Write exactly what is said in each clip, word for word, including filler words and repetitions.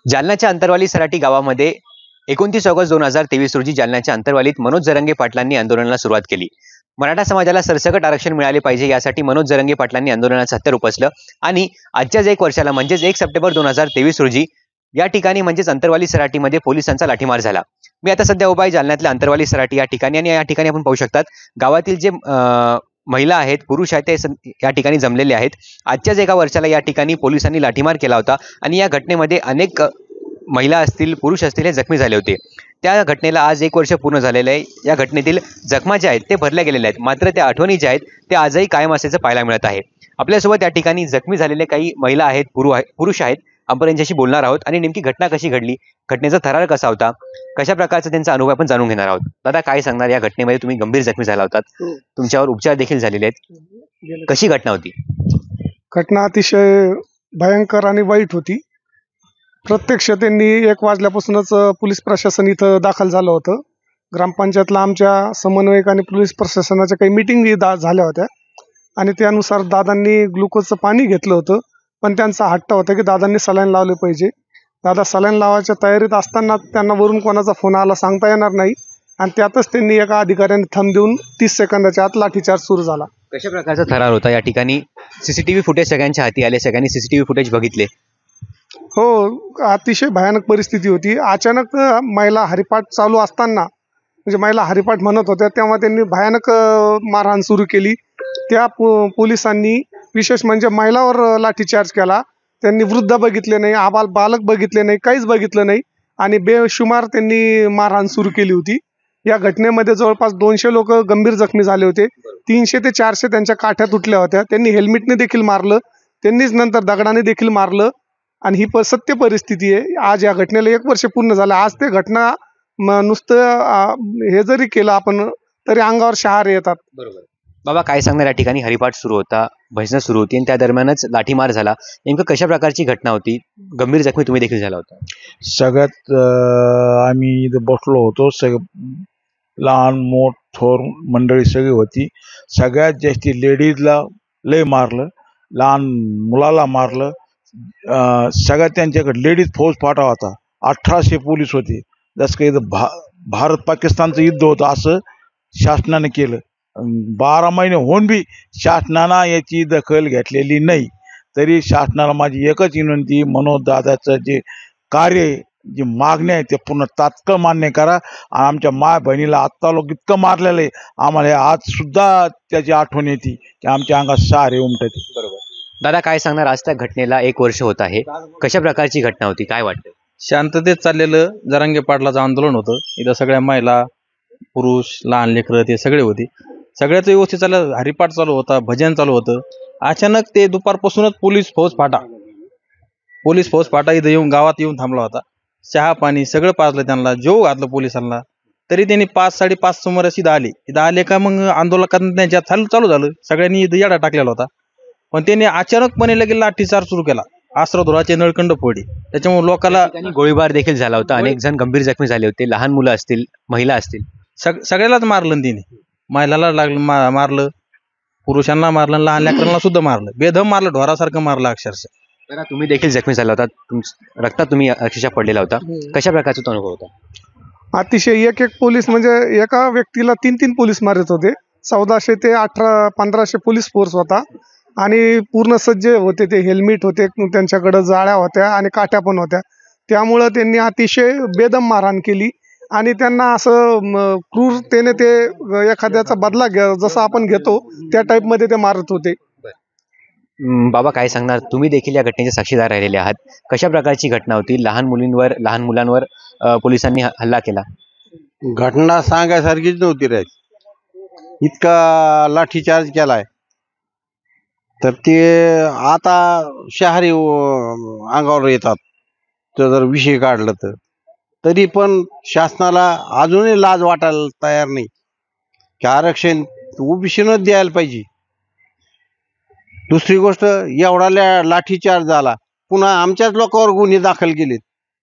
जालन्याच्या अंतरवाली सराटी गावामध्ये एकोणतीस ऑगस्ट दोन हजार तेवीस रोजी जालन्याच्या अंतरवालीत मनोज जरंगे पाटलांनी आंदोलनाला सुरुवात केली। मराठा समाजाला सरसकट आरक्षण मिळाले पाहिजे यासाठी मनोज जरंगे पाटलांनी आंदोलनाचं हत्यार उपसलं आणि आजच्याच एक वर्षाला म्हणजेच एक सप्टेंबर दोन हजार तेवीस रोजी या ठिकाणी म्हणजेच अंतरवाली सराटीमध्ये पोलिसांचा लाठीमार झाला। मी आता सध्या उभा आहे जालन्यातल्या अंतरवाली सराटी या ठिकाणी आणि या ठिकाणी आपण पाहू शकतात गावातील जे महिला आहेत, पुरुष आहेत ते या ठिकाणी जमलेले आहेत। आजच्याच एका वर्षाला या ठिकाणी पोलिसांनी लाठीमार केला होता आणि या घटनेमध्ये अनेक महिला असतील, पुरुष असतील हे जखमी झाले होते। त्या घटनेला आज एक वर्ष पूर्ण झालेलं आहे। या घटनेतील जखमा ज्या आहेत ते भरल्या गेलेल्या आहेत, मात्र त्या आठवणी ज्या आहेत ते आजही कायम असल्याचं पाहायला मिळत आहे। आपल्यासोबत या ठिकाणी जखमी झालेले काही महिला आहेत, पुरुष आहेत, आपण यांच्याशी बोलणार आहोत आणि नेमकी घटना कशी घडली, घटनेचा थरार कसा होता, कशा प्रकारचा त्यांचा अनुभव आपण जाणून घेणार आहोत। दादा, काय सांगणार, या घटनेमध्ये तुम्ही गंभीर जखमी झाला होतात, तुमच्यावर उपचार देखील झालेले आहेत, कशी घटना होती? घटना अतिशय भयंकर आणि वाईट होती। प्रत्यक्ष त्यांनी एक वाजल्यापासूनच पोलीस प्रशासन इथं दाखल झालं होतं। ग्रामपंचायतला आमच्या समन्वयक आणि पोलीस प्रशासनाच्या काही मिटिंगी झाल्या होत्या आणि त्यानुसार दादांनी ग्लुकोजचं पाणी घेतलं होतं, पण त्यांचा हट्ट होता की दादांनी सलाईन लावले पाहिजे। दादा सलाईन लावायच्या तयारीत असताना त्यांना वरून कोणाचा फोन आला सांगता येणार नाही आणि त्यातच त्यांनी एका अधिकाऱ्याने थंब देऊन तीस सेकंदाच्या आत लाठीचार्ज सुरू झाला। कशा प्रकारचा थरार होता? या ठिकाणी सीसीटीव्ही फुटेज सगळ्यांच्या हाती आले, सगळ्यांनी सीसीटीव्ही फुटेज बघितले? हो, अतिशय भयानक परिस्थिती होती। अचानक महिला हरिपाठ चालू असताना, म्हणजे महिला हरिपाठ म्हणत होत्या तेव्हा त्यांनी भयानक मारहाण सुरू केली। त्या पोलिसांनी विशेष म्हणजे महिलावर लाठीचार्ज केला। त्यांनी वृद्ध बघितले नाही, आबाल बालक बघितले नाही, काहीच बघितलं नाही आणि बेशुमार त्यांनी मारहाण सुरू केली होती। या घटनेमध्ये जवळपास दोनशे लोक गंभीर जखमी झाले होते। तीनशे ते चारशे त्यांच्या काठ्या तुटल्या होत्या। त्यांनी हेल्मेटने देखील मारलं, त्यांनीच नंतर दगडाने देखील मारलं आणि ही सत्य परिस्थिती आहे। आज या घटनेला एक वर्ष पूर्ण झालं। आज ते घटना नुसतं हे जरी केलं आपण तरी अंगावर शहारे येतात। बरोबर बाबा, काय सांगणार, या ठिकाणी हरिपाठ सुरू होता, भजनं सुरू होती आणि त्या दरम्यानच लाठीमार झाला, नेमकं कशा प्रकारची घटना होती? गंभीर जखमी तुम्ही देखील झाला होता। सगळ्यात आम्ही इथं बसलो होतो, सगळं लहान मोठ थोर मंडळी सगळी होती। सगळ्यात जास्त लेडीजला लय मारलं, लहान मुलाला मारलं। सगळ्यात त्यांच्याकडे लेडीज फौज फाटा होता, अठराशे पोलीस होते। जसं काही भा भारत पाकिस्तानचं युद्ध होतं असं शासनाने केलं। बारा महिने होऊन बी शासनानं याची दखल घेतलेली नाही। तरी शासनाला माझी एकच विनंती, मनोज दादाचं जे कार्य, जी मागणी आहे ते पूर्ण तात्काळ मान्य करा आणि आमच्या माय बहिणीला आत्ता लोक इतकं मारलेलं आहे, आम्हाला आज सुद्धा त्याची आठवण येते की आमच्या अंगात शहारे उमटते। बरोबर दादा, काय सांगणार, आज त्या घटनेला एक वर्ष होत आहे, कशा प्रकारची घटना होती, काय वाटतं? शांततेत चाललेलं जरांगे पाटलाचं आंदोलन होतं। इथं सगळ्या महिला, पुरुष, लहान लेकरं ते सगळे होते, सगळ्याच व्यवस्थित चाललं। हरिपाठ चालू होता, भजन चालू होतं। अचानक ते दुपारपासूनच पोलीस फौज फाटा पोलीस फौज फाटा इथं येऊन गावात येऊन थांबला होता। चहा पाणी सगळं पाजलं त्यांना, जेव घातलं पोलिसांना। तरी त्यांनी पाच साडेपाच सुमारास इथं आले इथं आले का मग आंदोलन त्यांच्या चालू चालू झालं। सगळ्यांनी इथं याडा टाकलेला होता, पण त्यांनी अचानकपणे लगेच लाठीचार्ज सुरू केला, अस्त्रधुराचे नळकंड फोडे। त्याच्यामुळे लोकांना गोळीबार देखील झाला होता, अनेक जण गंभीर जखमी झाले होते, लहान मुलं असतील, महिला असतील, सग सगळ्यालाच मारलं त्यांनी। महिलाला लागलं मा मारलं पुरुषांना मारलं, लहान लेकरांना सुद्धा मारलं, बेदम मारलं, ढोरासारखं मारलं अक्षरशः। तर तुम्ही देखील जखमी झाला होता, रक्तात तुम्ही अक्षरशः पडलेला होता, कशा प्रकारचा तो अनुभव होता? अतिशय एक एक पोलीस म्हणजे एका व्यक्तीला तीन तीन पोलीस मारत होते। चौदाशे ते अठरा पंधराशे पोलीस फोर्स होता आणि पूर्ण सज्ज होते, ते हेल्मेट होते, त्यांच्याकडे जाळ्या होत्या आणि काठ्या पण होत्या। त्यामुळं त्यांनी अतिशय बेदम मारहाण केली आणि त्यांना असं क्रूरतेने ते एखाद्याचा बदला घ्या जसा आपण घेतो त्या टाईपमध्ये ते मारत होते। बाबा, काय सांगणार, तुम्ही देखील या घटनेचे साक्षीदार राहिलेले आहात, कशा प्रकारची घटना होती? लहान मुलींवर, लहान मुलांवर पोलिसांनी हल्ला केला, घटना सांगायसारखीच नव्हती रे। इतका लाठीचार्ज केलाय तर ते आता शहरी अंगावर येतात तर जर विषय काढलं तर। तरी पण शासनाला अजूनही लाज वाटायला तयार नाही की आरक्षण ओबीसीनंच द्यायला पाहिजे। दुसरी गोष्ट, एवढा लाठीचार्ज झाला, पुन्हा आमच्याच लोकांवर गुन्हे दाखल केलेत,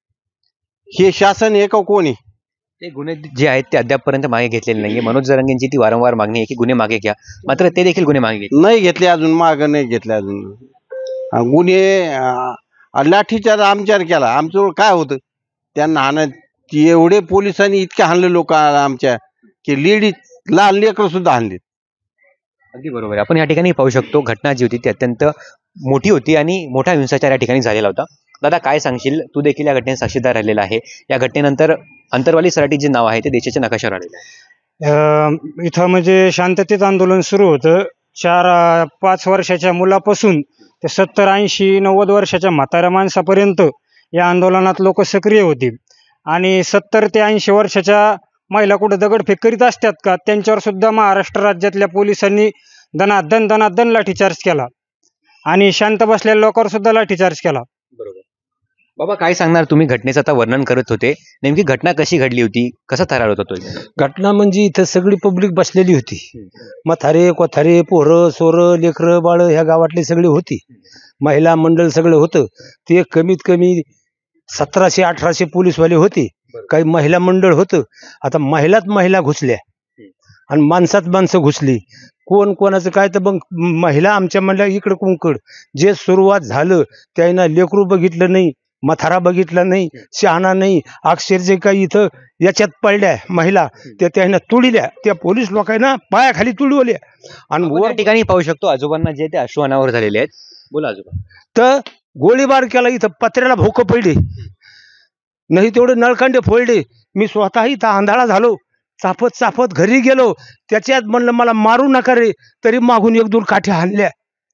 हे शासन आहे का कोणी? ते गुन्हे जे आहेत ते अद्यापपर्यंत मागे घेतलेले नाहीये। मनोज जरंगेंची ती वारंवार मागणी आहे की गुन्हे मागे घ्या, मात्र ते देखील गुन्हे मागे नाही घेतले, अजून मागे नाही घेतले अजून गुन्हे। आणि लाठीचार्ज आमच्यावर केला. आमच्यावर काय होतं त्यांना हाणत एवढे पोलिसांनी इतके हाणले लोक आमच्या की लेडीज लहान लेकरं सुद्धा हाणले. अगदी बरोबर आहे. आपण या ठिकाणी पाहू शकतो घटना जी होती ती अत्यंत मोठी होती आणि मोठा हिंसाचार या ठिकाणी झालेला होता. दादा काय सांगशील, तू देखील या घटनेत साक्षीदार राहिलेला आहे. या घटनेनंतर अंतरवाली सराटी जे नाव आहे ते देशाच्या नकाशावर आलेलं आहे. अ, इथं म्हणजे शांततेत आंदोलन सुरू होतं. चार अ, पाच वर्षाच्या मुलापासून ते सत्तर ऐंशी नव्वद वर्षाच्या म्हाताऱ्या माणसापर्यंत या आंदोलनात लोक सक्रिय होती. आणि सत्तर ते ऐंशी वर्षाच्या महिला कुठं दगडफेक करीत असतात का, त्यांच्यावर सुद्धा महाराष्ट्र राज्यातल्या पोलिसांनी दनादन दनादन लाठीचार्ज केला आणि शांत बसलेल्या लोकांवर सुद्धा लाठीचार्ज केला. बरोबर. बाबा काय सांगणार, तुम्ही घटनेचं आता वर्णन करत होते, नेमकी घटना कशी घडली होती, कसा थरार होता तो? घटना म्हणजे इथं सगळी पब्लिक बसलेली होती. म्हातारे कोथारे पोरं सोरं लेकरं बाळ ह्या गावातली सगळी होती. महिला मंडळ सगळं होतं. ते कमीत कमी सतराशे अठराशे पोलीसवाले होते. काही महिला मंडळ होतं. आता महिलात महिला घुसल्या आणि माणसात माणसं घुसली. कोण कोणाचं काय तर मग महिला आमच्या म्हणल्या इकडं कुंकड. जे सुरुवात झालं त्यानं लेकरू बघितलं नाही, म्हातारा बघितला नाही, शहाणा नाही, अक्षरशः काही इथं याच्यात पडल्या महिला त्या त्यानं तुडल्या. त्या पोलीस लोकांना पायाखाली तुडवल्या आणि आपण या ठिकाणी पाहू शकतो आजोबांना जे ते अश्रू अनावर झालेले आहेत. बोला आजोबा. तर गोळीबार केला. इथं पत्र्याला भोकं पडले, नाही तेवढे नळकांडे फोडले. मी स्वतः इथं आंधळा झालो. चाफत चाफत घरी गेलो. त्याच्यात म्हणलं मला मारू नका रे, तरी मागून एक दोन काठ्या हाणल्या.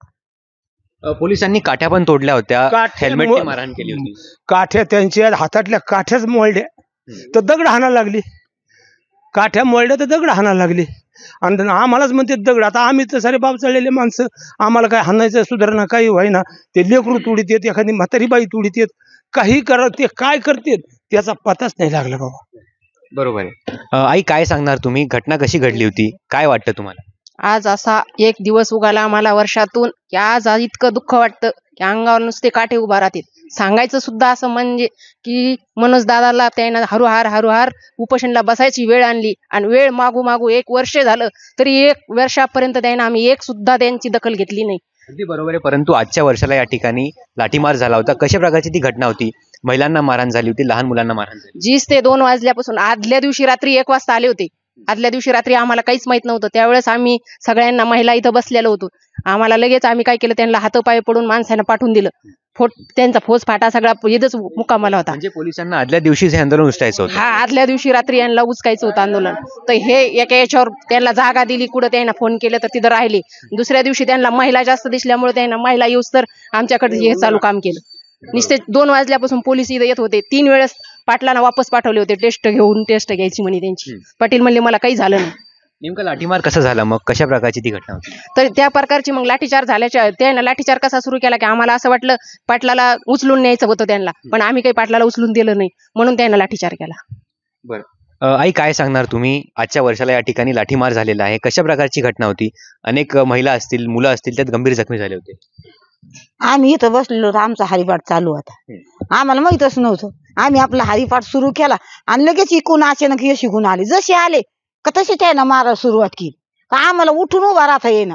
अ, पोलिसांनी काठ्या पण तोडल्या होत्या, काठ्या हेल्मेटने मो- मारहाण केली होती. काठ्या त्यांच्या हातातल्या काठ्याच मोडल्या तर दगड हाणायला लागली. काठ्या मोडल्या तर दगड हाणायला लागली आणि आम्हालाच म्हणते दगड. आता आम्ही तर सारे बाप चाललेले माणसं, आम्हाला काय हाणायचं सुधारणा काही व्हायना. ते लेकरू तुडीत येत, एखादी म्हातारी बाई तुडीत येत, काही करत ते काय करते त्याचा पताच नाही लागला बाबा. बरोबर आहे. अ, आई काय सांगणार, तुम्ही घटना कशी घडली होती, काय वाटतं तुम्हाला? आज असा एक दिवस उगाला आम्हाला वर्षातून की आज आज इतकं दुःख वाटतं की अंगावर नुसते काटे उभा राहतील. सांगायचं सुद्धा असं म्हणजे की मनोज दादाला त्यानं हरुहार हरुहार उपोषणला बसायची वेळ आणली आणि वेळ मागू मागू एक वर्ष झालं तरी एक वर्षापर्यंत त्यानं आम्ही एक सुद्धा त्यांची दखल घेतली नाही. अगदी बरोबर आहे. परंतु आजच्या वर्षाला या ठिकाणी लाठीमार झाला होता. कशा प्रकारची ती घटना होती? महिलांना मारहाण झाली होती, लहान मुलांना मारहाण झाली. जीस ते दोन वाजल्यापासून आदल्या दिवशी रात्री एक वाजता आले होते. आदल्या दिवशी रात्री आम्हाला काहीच माहित नव्हतं. त्यावेळेस आम्ही सगळ्यांना महिला इथं बसलेलो होतो. आम्हाला लगेच आम्ही काय केलं, त्यांना हातपाय पडून माणसानं पाठवून दिलं. फोट त्यांचा फोस फाटा सगळा इथंच मुक्कामाला होता. म्हणजे पोलिसांना आदल्या दिवशीच हे आंदोलन उचलायचं होतं. हा आदल्या दिवशी रात्री यांना उचकायचं होतं आंदोलन. तर हे एका याच्यावर त्यांना जागा दिली, कुठं त्यांना फोन केलं तर तिथं राहिले. दुसऱ्या दिवशी त्यांना महिला जास्त दिसल्यामुळे त्यांना महिला येऊस तर आमच्याकडे हे चालू काम केलं. नुसते दोन वाजल्यापासून पोलीस इथं येत होते. तीन वेळेस पाटलांना वापस पाठवले होते टेस्ट घेऊन, टेस्ट घ्यायची म्हणे त्यांची. पाटील म्हणले मला काही झालं नाही. नेमका लाठीमार कसा झाला, मग कशा प्रकारची ती घटना होती? तर त्या प्रकारची मग लाठीचार झाल्याच्या त्यानं लाठीचार कसा सुरू केला की आम्हाला असं वाटलं पाटलाला उचलून न्यायचं होतं त्यांना, पण आम्ही काही पाटलाला उचलून दिलं नाही म्हणून त्यानं लाठीचार केला. बरं. अ, आई काय सांगणार तुम्ही, आजच्या वर्षाला या ठिकाणी लाठीमार झालेला आहे, कशा प्रकारची घटना होती? अनेक अ, महिला असतील, मुलं असतील, त्यात गंभीर जखमी झाले होते. आम्ही इथं बसलेलो होतो. आमचा हरिपाठ चालू होता. आम्हाला माहितच नव्हतं. आम्ही आपला हरिपाठ सुरू केला आणि लगेच इकून अचानक यश शिकून आले. जसे आले का तसे त्यानं मारा सुरुवात केली. का आम्हाला उठून उभा राहता येईना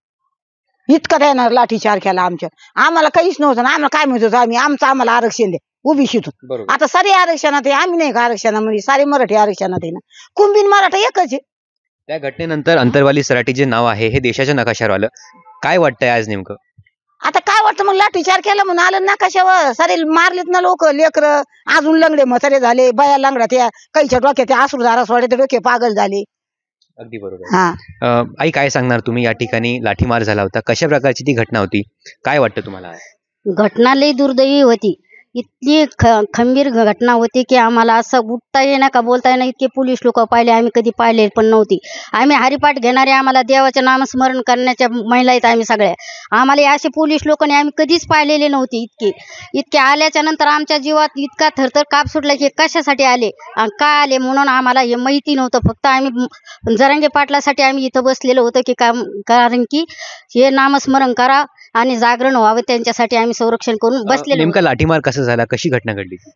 इतका त्यानं लाठीचार केला आमच्या. आम्हाला काहीच नव्हतं ना. आम्हाला काय म्हणत होतं, आम्ही आमचं आम्हाला आरक्षण द्या ओबीसीतून. बरोबर. आता सारे आरक्षणात आहे, आम्ही नाही का आरक्षणामध्ये, सारे मराठी आरक्षणात आहे ना. कुंभीन मराठा एकच आहे. त्या घटनेनंतर अंतरवाली सराटी जे नाव आहे हे देशाच्या नकाशावर आलं. काय वाटतंय आज नेमकं? आता काय वाटतं मग, लाठीचार केला म्हणून आलं ना कशावर. सारे मारलेत ना लोक, लेकर अजून लंगडे म्हातारे झाले, बाया लंगड्या त्या काहीच्या डोक्यात त्या आसुरधारा सोडे डोके पागल झाले. अगदी बरोबर. हा अ, आई काय सांगणार तुम्ही, या ठिकाणी लाठीमार झाला होता, कशा प्रकारची ती घटना होती, काय वाटतं तुम्हाला? घटना लई दुर्दैवी होती. इतकी ख खंबीर घटना होती की आम्हाला असं उठता येईना का बोलता येईना. इतके पोलीस लोक पाहिले, आम्ही कधी पाहिले पण नव्हती. आम्ही हरिपाठ घेणारे, आम्हाला देवाचे नामस्मरण करण्याच्या महिला आहेत आम्ही सगळ्या. आम्हाला असे पोलीस लोकांनी आम्ही कधीच पाहिलेले नव्हते. इतके इतके आल्याच्या नंतर आमच्या जीवात इतका थरथर काप सुटला की कशासाठी आले आणि का आले म्हणून आम्हाला हे माहिती नव्हतं. फक्त आम्ही जरांगे पाटलासाठी आम्ही इथं बसलेलो होतो की काम, कारण की हे नामस्मरण करा आणि जागरण व्हावं, त्यांच्यासाठी आम्ही संरक्षण करून बसलेलो. नेमका लाठीमार कसा झाला, कशी घटना घडली?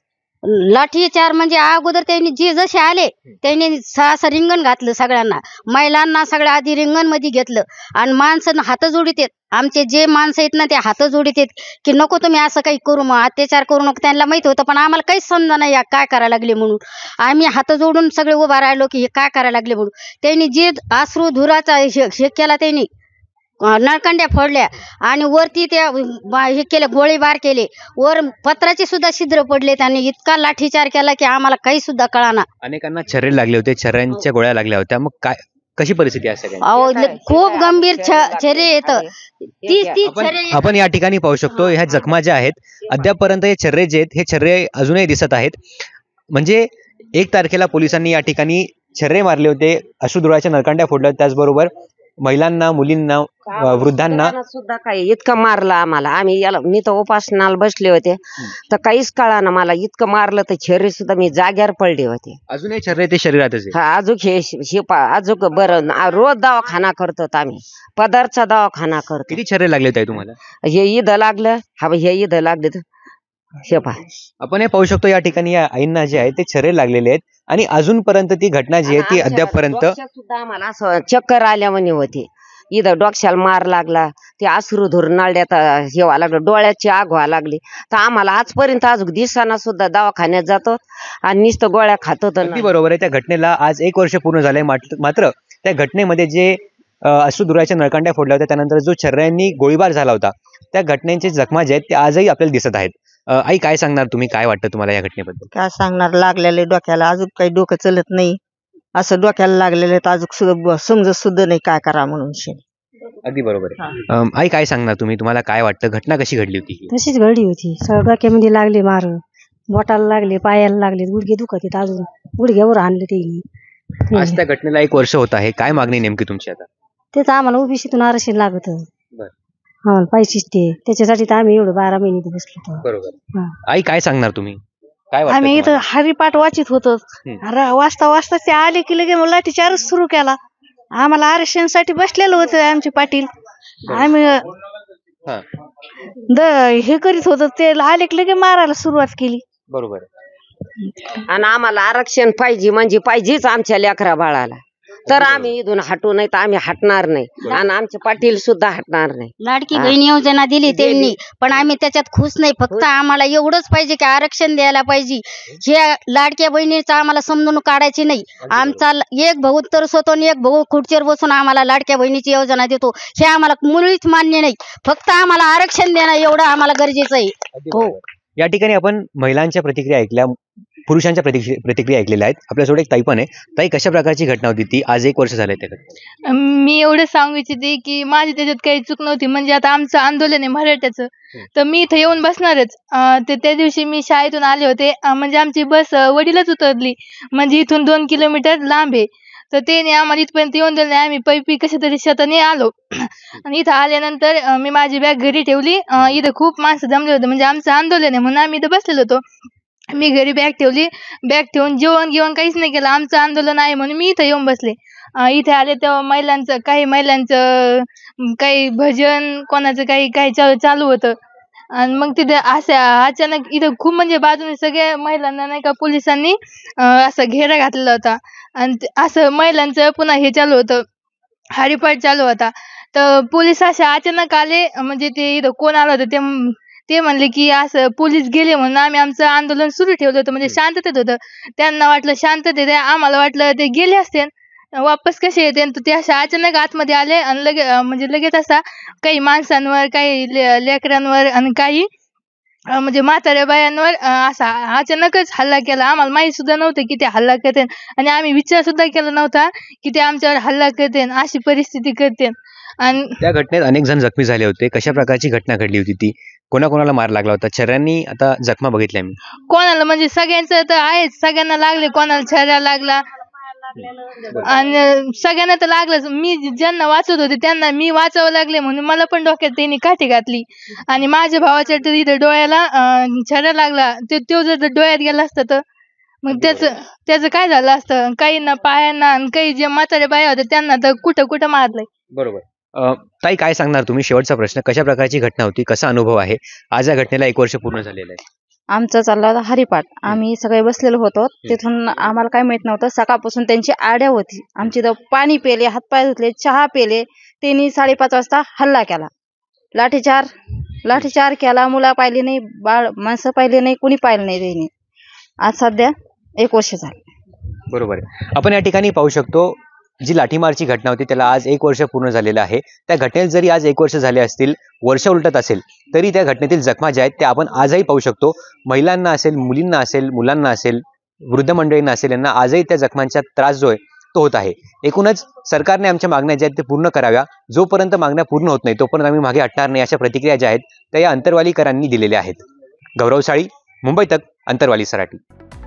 लाठीचार म्हणजे अगोदर त्यांनी जे जसे आले त्यांनी असं रिंगण घातलं सगळ्यांना, महिलांना सगळ्या आधी रिंगण मध्ये घेतलं आणि माणसं हात जोडीत आहेत. आमचे जे माणसं आहेत ना ते हात जोडीत आहेत की नको तुम्ही असं काही करू, मग अत्याचार करू नको. त्यांना माहित होतं पण आम्हाला काहीच समजा नाही या काय करायला लागले म्हणून. आम्ही हात जोडून सगळे उभा राहिलो की हे काय करायला लागले म्हणून. त्यांनी जे अश्रू धुराचा हे हे केला, त्यांनी नळकंड्या फोडल्या आणि वरती त्या हे केले, गोळीबार केले, वर पत्राचे सुद्धा छिद्र पडले. त्यांनी इतका लाठीचार केला की आम्हाला काही सुद्धा कळाना. अनेकांना छर्रे लागले होते, छर्ऱ्यांच्या गोळ्या लागल्या होत्या. मग काय कशी परिस्थिती आहे सगळ्यांची? अहो ल- खूप गंभीर छ- छर्रे येत, तीस तीस छर्रे येत. आपण या ठिकाणी पाहू शकतो ह्या जखमा ज्या आहेत अद्यापपर्यंत हे छर्रे जे आहेत हे छर्रे अजूनही दिसत आहेत. म्हणजे एक तारखेला पोलिसांनी या ठिकाणी छर्रे मारले होते, अश्रुधुराच्या नळकांड्या फोडल्या, त्याचबरोबर महिलांना, मुलींना, अ, वृद्धांना मुलांना सुद्धा काही इतकं मारलं आम्हाला. आम्ही याला मी तर उपासनाला बसले होते तर काहीच कळाना मला. इतकं मारलं तर छेरी सुद्धा मी जाग्यावर पडले होते. अजूनही छर्रे ते शरीरातच आहे. हा अजून हे हे पा अजून बरं आ- रोज दवाखाना करतो आम्ही, पदार्थचा दवाखाना करतो. किती छर्रे लागले होते तुम्हाला? हे ईद लागलं, हा हे ईद लागले तर हे पहा. आपण हे पाहू शकतो या ठिकाणी या आईंना जे आहे ते छर्रे लागलेले आहेत आणि अजूनपर्यंत ती घटना जी आहे ती आमच्या अद्यापपर्यंत डोक्यात सुद्धा आम्हाला असं चक्कर आल्या म्हणे होती. इथं डोक्याला मार लागला, ते अश्रू धरून नळ्यात हे व्हायला लागलं, डोळ्याची आग व्हायला लागली. तर आम्हाला आजपर्यंत अजून दिवसांना सुद्धा दवाखान्यात जातो आणि नुसतं गोळ्या खातो. तर अगदी बरोबर आहे. त्या घटनेला आज एक वर्ष पूर्ण झालंय. मात्र मात्र त्या घटनेमध्ये जे अ, अश्रुधुराच्या नळकांड्या फोडल्या होत्या, त्यानंतर जो छर्ऱ्यांनी गोळीबार झाला होता, त्या घटनेचे जखमा जे आहेत ते आजही आपल्याला दिसत आहेत. अ, आई काय सांगणार तुम्ही, काय वाटतं तुम्हाला या घटनेबद्दल? काय सांगणार, लागलेले डोक्याला अजून काही डोकं चलत नाही. असं डोक्याला लागलेले तर अजून सुद्धा समजत सुद्धा नाही काय करा म्हणून. शे अगदी बरोबर आहे. अम, आई काय सांगणार तुम्ही, तुम्हाला काय वाटतं, घटना कशी घडली होती ही? तशीच घडी होती. सगळं डोक्यामध्ये लागले मार, बोटाला लागले, पायाला लागले, गुडघे दुखत आहेत अजून, गुडघ्यावर आणले ते. आज त्या घटनेला एक वर्ष होत आहे. काय मागणी नेमकी तुमची आता? तेच आम्हाला ओबीसीतून आरक्षण लागत, बरं. आम्हाला पाहिजेच ते. त्याच्यासाठी तर आम्ही एवढं बारा महिने इथं बसलो होतो. बरोबर. हा. आई काय सांगणार तुम्ही, काय वाटतं आम्ही इथं तुम्हाला? हरिपाठ वाचित होतो. हम्म. र- वाचता वाचता ते आले की लगे मग लाठीचार्ज सुरू केला. आम्हाला आरक्षणासाठी बसलेलं होतं आमचे पाटील. आम्ही हा, द हे करीत होतो, ते आले की लगे मारायला सुरुवात केली. बरोबर आहे. आणि आम्हाला आरक्षण पाहिजे म्हणजे पाहिजेच आमच्या लेकरा बाळाला. तर आम्ही इथून हटू, नाही तर आम्ही हटणार नाही आणि आमचे पाटील सुद्धा हटणार नाही. लाडकी बहीण योजना दिली त्यांनी, पण आम्ही त्याच्यात खुश नाही. फक्त आम्हाला एवढंच पाहिजे की आरक्षण द्यायला पाहिजे. हे लाडक्या बहिणीचं आम्हाला समजून काढायची नाही. आमचा ल- एक भाऊ तरस होतो आणि एक भाऊ खुर्चीवर बसून आम्हाला लाडक्या बहिणीची योजना देतो, हे आम्हाला मुळीच मान्य नाही. फक्त आम्हाला आरक्षण देणं एवढं आम्हाला गरजेचं आहे. हो. या ठिकाणी आपण महिलांच्या प्रतिक्रिया ऐकल्या, पुरुषांच्या प्रतिक्रिया प्रतिक्रिया ऐकलेल्या आहेत. आपल्यासोबत एक ताई पण आहे. ताई, कशा प्रकारची घटना होती ती? आज एक वर्ष झालंय त्या घटनेला. मी एवढं सांगू इच्छिते की माझी त्याच्यात काही चूक नव्हती. म्हणजे आता आमचं आंदोलन आहे मराठ्याचं, तर मी इथं येऊन बसणारच. अं, ते त्या दिवशी मी शाळेतून आले होते. अं, म्हणजे आमची बस अं, वडीलच उतरली, म्हणजे इथून दोन किलोमीटर लांब आहे. तर त्याने आम्हाला इथपर्यंत येऊन दिलं नाही. आम्ही पैपी कशा तरी शेताने आलो आणि इथं आल्यानंतर अं, मी माझी बॅग घरी ठेवली. अं, इथं खूप माणसं जमले होते, म्हणजे आमचं आंदोलन आहे म्हणून आम्ही इथं बसलेलो होतो. मी घरी बॅग ठेवली, बॅग ठेवून जेवण घेऊन काहीच नाही केलं. आमचं आंदोलन आहे म्हणून मी इथं येऊन बसले. अं, इथे आले तेव्हा महिलांचं काही महिलांचं अं, काही भजन, कोणाचं काही काही चालू चालू होतं. आणि मग तिथे असं अचानक इथं खूप म्हणजे बाजूने सगळ्या महिलांना नाही का पोलिसांनी अं, असा घेरा घातलेला होता. आणि ते- असं महिलांचं पुन्हा हे चालू होतं, हरिपाठ चालू होता. तर पोलीस असे अचानक आले, म्हणजे ते इथं कोण आलं होतं ते ते म्हणले की असं पोलीस गेले म्हणून आम्ही आमचं आंदोलन सुरू ठेवलं होतं, म्हणजे शांततेत होतं. त्यांना वाटलं शांततेत आहे, आम्हाला वाटलं ते गेले असते वापस कसे येते. तर ते अशा अचानक आतमध्ये आले आणि लगे अं, म्हणजे लगेच असा काही माणसांवर, काही ले- लेकरांवर आणि काही अं, म्हणजे म्हाताऱ्या बायांवर अं, असा अचानकच हल्ला केला. आम्हाला माहित सुद्धा नव्हतं की ते हल्ला करते आणि आम्ही विचार सुद्धा केला नव्हता की ते आमच्यावर हल्ला करते, अशी परिस्थिती करते. आणि त्या घटनेत अनेक जण जखमी झाले होते. कशा प्रकारची घटना घडली होती ती? कोणाकोणाला मार लागला होता? छर्ऱ्यांनी आता जखमा बघितल्या मी. कोणाला म्हणजे सगळ्यांचं तर आहेच, सगळ्यांना लागले, कोणाला छर्या लागला आणि सगळ्यांना तर लागलंच. मी ज्यांना वाचत होते त्यांना मी वाचावं लागले म्हणून मला पण डोक्यात त्यांनी काठी घातली. आणि माझ्या भावाच्या तर इथं डोळ्याला अं, छर्या लागला. ते तो जर डोळ्यात गेला असता तर मग त्याचं त्याचं काय झालं असतं. काहींना पायांना आणि काही जे म्हातारे बाया होते त्यांना तर कुठं कुठं मारलंय. बरोबर. अ, ताई, काय सांगणार तुम्ही? शेवटचा प्रश्न, कशा प्रकारची घटना होती, कसा अनुभव आहे? आज या घटनेला एक वर्ष पूर्ण झालेलं आहे. आमचा चालला होता हरिपाठ. आम्ही सगळे बसलेलो होतो. तिथून आम्हाला काय माहित नव्हतं. सकाळपासून त्यांची आड्या होती. आमची तर पाणी पेले, हातपाय धुतले, चहा पेले. त्यांनी साडेपाच वाजता हल्ला केला. लाठीचार लाठीचार केला. मुला पाहिली नाही, बाळ माणसं पाहिली नाही, कुणी पाहिलं नाही त्यांनी. आज सध्या एक वर्ष झालं. बरोबर आहे. आपण या ठिकाणी पाहू शकतो जी लाठीमारची घटना होती त्याला आज एक वर्ष पूर्ण झालेलं आहे. त्या घटनेत जरी आज एक वर्ष झाले असतील, वर्ष उलटत असेल, तरी त्या घटनेतील जखमा ज्या आहेत त्या आपण आजही पाहू शकतो. महिलांना असेल, मुलींना असेल, मुलांना असेल, वृद्ध मंडळींना असेल, यांना आजही त्या जखमांचा त्रास जो आहे तो होत आहे. एकूणच सरकारने आमच्या मागण्या ज्या आहेत ते पूर्ण कराव्या. जोपर्यंत मागण्या पूर्ण होत नाही तोपर्यंत आम्ही मागे हटणार नाही, अशा प्रतिक्रिया ज्या आहेत त्या या अंतरवालीकरांनी दिलेल्या आहेत. गौरव साळी, मुंबई तक, अंतरवाली सराटी.